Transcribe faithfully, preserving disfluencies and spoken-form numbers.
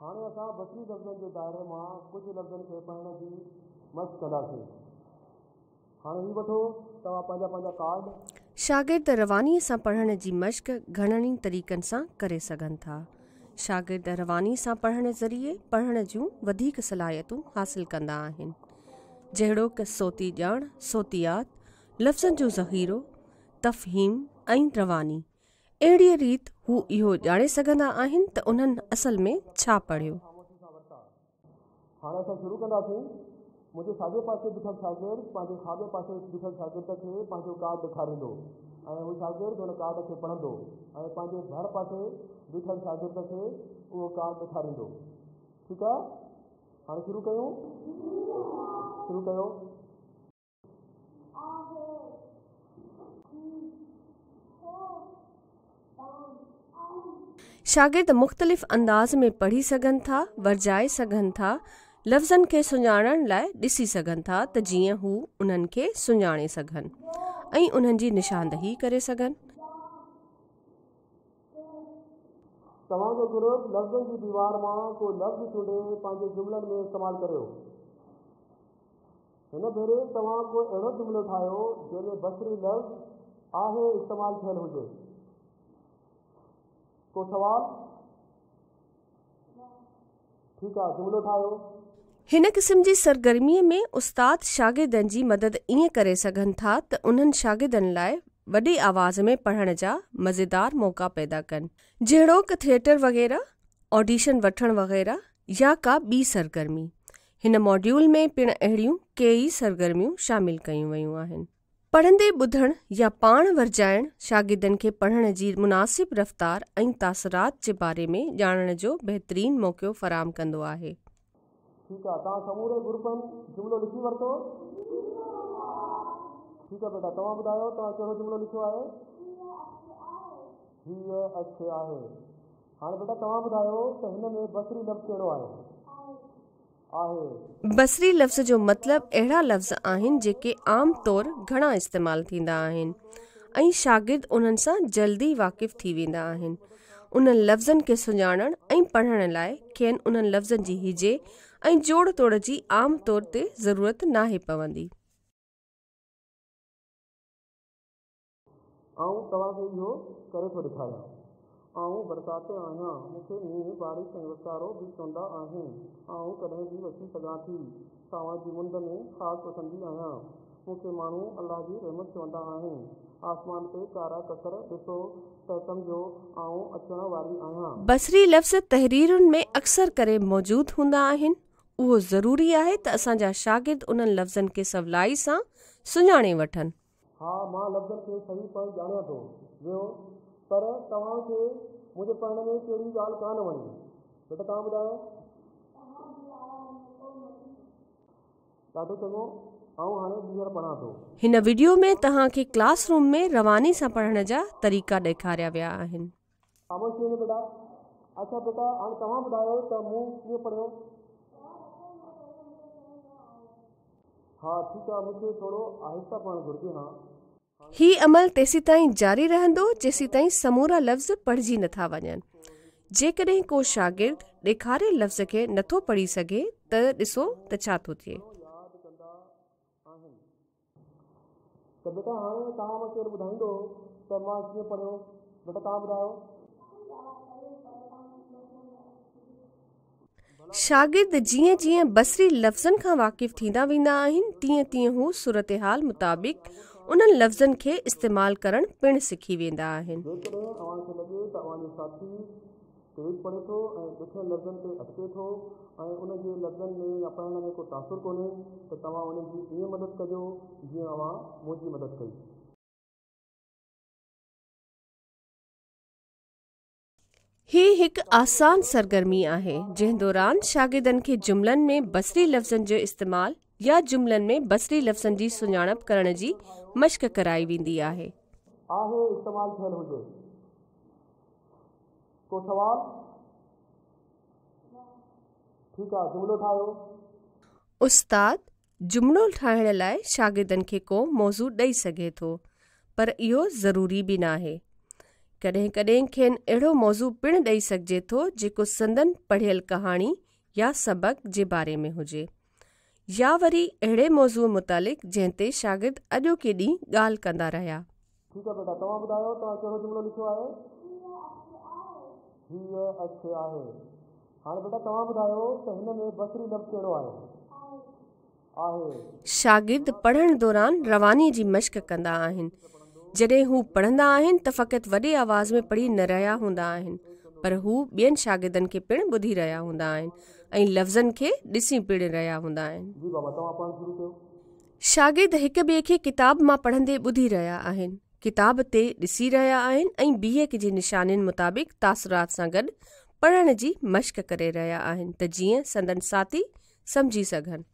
हाणे असां बसरी लफ़्ज़नि जे दायरे मां कुझु लफ़्ज़नि खे पढ़ण जी मश्क़ कंदासीं। हाणे ही वठो तव्हां पंहिंजा पंहिंजा कार्ड। शागिर्द रवानीअ सां पढ़ण जी मश्क़ घणनि ई तरीक़नि सां करे सघनि था। शागिर्द रवानी सां पढ़ण ज़रिए पढ़ण जूं वधीक सलाहियतूं हासिल कंदा आहिनि, जहिड़ोकि सोती ॼाण, सोतियात, लफ़्ज़नि जो ज़ख़ीरो, तफ़हीम ऐं रवानी। अहिड़ीअ रीति हू इहो ॼाणे सघंदा आहिनि त उन्हनि असल में छा पढ़ियो। हाणे असां शुरू कंदासीं। मुंहिंजे साॼे पासे बीठल शागिर्द पंहिंजे खाॿे पासे बीठल शागिर्द खे पंहिंजो कार्ड ॾेखारींदो ऐं हू शागिर्द हुन कार्ड खे पढ़ंदो ऐं पंहिंजे भर पासे बीठल शागिर्द खे उहो कार्ड ॾेखारींदो। ठीकु आहे, हाणे शुरू कयूं शुरू कयो। शागिर्द मुख़्तलिफ़ अंदाज़ में पढ़ी सघनि था, वर्जाए सघनि था, लफ़्ज़नि खे सुञाणण लाइ ॾिसी सघनि था त जीअं हू उन्हनि खे सुञाणे सघनि ऐं उन्हनि जी निशानदही करे सघनि। तव्हांजो ग्रुप लफ़्ज़नि जी दीवार मां को लफ़्ज़ चूंडे पंहिंजे जुमलनि में इस्तेमालु करियो। हिन भेरे तव्हां को अहिड़ो जुमिलो ठाहियो जंहिंमें बसरी लफ़्ज़ आहे इस्तेमालु थियल हुजे। को सवाल? ठीकु आहे, जुमिलो ठाहियो। हिन क़िस्म जी सरगर्मीअ में उस्ताद शागिर्दनि जी मदद ईअं करे सघनि था त उन्हनि शागिर्दनि लाइ वॾी आवाज़ में पढ़ण जा मज़ेदार मौक़ा पैदा कनि, जहिड़ोकि थिएटर वग़ैरह, ऑडिशन वठण वग़ैरह या का ॿी सरगर्मी। हिन मॉड्यूल में पिणु अहिड़ियूं कई सरगर्मियूं शामिल कयूं वयूं आहिनि। पढ़ंदे ॿुधण या पाण वर्जाइण शागिर्दनि खे पढ़ण जी मुनासिब रफ़्तार ऐं तासरात जे बारे में ॼाणण जो बहितरीन मौक़ो फ़राहम कंदो आहे। ठीकु आहे, तव्हां समूरे ग्रुपनि जुमिलो लिखी वरितो। ठीकु आहे बेटा, तव्हां ॿुधायो तव्हां कहिड़ो जुमिलो लिखियो आहे? हीअ अछे आहे। हाणे बेटा तव्हां ॿुधायो त हिन में बसरी लफ़्ज़ कहिड़ो आहे? आहे। बसरी लफ़्ज़ जो मतिलबु अहिड़ा लफ़्ज़ आहिनि जेके आम तौर घणा इस्तेमालु थींदा आहिनि ऐं शागिर्द उन्हनि सां जल्दी वाक़िफ़ थी वेंदा आहिनि। उन्हनि लफ़्ज़नि खे सुञाणण ऐं पढ़ण लाइ खेनि उन्हनि लफ़्ज़नि जी हिजे ऐं जोड़ तोड़ जी आम तौर ते ज़रूरत नाहे पवंदी। आऊं तव्हांखे इहो करे थो ॾेखारियां। आऊं बरसाति आहियां, मूंखे मींहुं बारिश ऐं वसारो बि चवंदा आहिनि। आऊं कॾहिं बि वसी सघां थी, सावण जी मुंद में ख़ासि वसंदी आहियां। मूंखे माण्हू अलाह जी रहमत चवंदा आहिनि। आसमान ते कारा ककर ॾिसो त सम्झो आऊं अचण वारी आहियां। बसरी लफ़्ज़ तहरीरुनि में अक्सर करे मौजूदु हूंदा आहिनि। उहो ज़रूरी आहे त असांजा शागिर्द उन्हनि लफ़्ज़नि खे सवलाई सां सुञाणे वठनि। हा, मां लफ़्ज़नि खे सही पढ़ ॼाणियां थो वियो, पर तव्हांखे मुंहिंजे पढ़ण में कहिड़ी ॻाल्हि कान वणी? बेटा तव्हां ॿुधायो। ॾाढो चङो, ऐं हाणे ॿीहर पढ़ां थो। हिन वीडियो में तव्हांखे क्लासरूम में रवानी सां पढ़ण जा तरीक़ा ॾेखारिया विया आहिनि। ख़ामोश थी वञो बेटा। अच्छा बेटा, हाणे तव्हां ॿुधायो त मूं कीअं पढ़ियो? हा ठीकु आहे, मूंखे थोरो आहिस्ता पढ़णु घुरिजे। हा, ही अमल तेसी ताईं जारी रहंदो जेसी ताईं समूरा लफ़्ज़ पढ़िजी नथा वञनि। जेकॾहिं को शागिर्द ॾेखारियल लफ़्ज़ खे नथो पढ़ी सघे त ॾिसो त छा थो थिए। यादि कंदा आहिनि त बेटा हाणे तव्हां मूंखे केरु ॿुधाईंदो त मां कीअं पढ़ियो? बेटा तव्हां ॿुधायो। शागिर्द जीअं जीअं बसरी लफ़्ज़नि खां वाक़िफ़ थींदा वेंदा आहिनि तीअं तीअं हू सूरत हाल मुताबिक़ उन्हनि लफ़्ज़नि खे इस्तेमालु करणु पिणु सिखी वेंदा आहिनि। जेकॾहिं अव्हांखे लॻे त अव्हांजो साथी तेज़ पढ़े थो ऐं ॾुखियनि लफ़्ज़नि ते अटके थो ऐं उनजे लफ़्ज़नि में या पढ़ण में को तासुर कोन्हे त तव्हां उनजी ईअं मदद कजो जीअं अव्हां मुंहिंजी मदद कई। ही हिकु आसान सरगर्मी आहे जंहिं दौरान शागिर्दनि खे जुमलनि में बसरी लफ़्ज़नि जो इस्तेमालु या जुमलनि में बसरी लफ़्ज़नि जी सुञाणप करण जी मश्क़ कराई वेंदी आहे। आहे इस्तेमालु थियल हुजे। को सवाल? ठीकु आहे, जुमिलो ठाहियो। उस्ताद जुमिलो ठाहिण लाइ शागिर्दनि खे को मौज़ू ॾेई सघे थो, पर इहो ज़रूरी बि नाहे। कॾहिं कॾहिं खेनि अहिड़ो मौज़ू पिणु ॾेई सघिजे थो जेको संदन पढ़ियल कहाणी या सबक जे बारे में हुजे, या वरी अहिड़े मौज़ूअ मुतालिक़ जंहिं ते शागिर्द अॼोके ॾींहुं ॻाल्हि कंदा रहिया। ठीकु आहे बेटा, तव्हां ॿुधायो तव्हां कहिड़ो जुमिलो लिखियो आहे? हीअ अखि आहे। हाणे बेटा तव्हां ॿुधायो त हिन में बसरी लफ़्ज़ कहिड़ो आहे? आहे। शागिर्द पढ़ण दौरान रवानी जी मश्क कंदा आहिनि। जॾहिं हू पढ़ंदा आहिनि त फ़क़ति वॾे आवाज़ में पढ़ी न रहिया हूंदा आहिनि, पर हू ॿियनि शागिर्दनि खे पिणु ॿुधी रहिया हूंदा आहिनि ऐं लफ़्ज़नि खे ॾिसी पिणु रहिया हूंदा आहिनि। शागिर्द हिक ॿिए खे किताब मां पढ़ंदे ॿुधी रहिया आहिनि, किताब ते ॾिसी रहिया आहिनि ऐं बीहक जे निशानियुनि मुताबिक़ तासुरात सां गॾु पढ़ण जी मश्क करे रहिया आहिनि त जीअं संदन साथी सम्झी सघनि।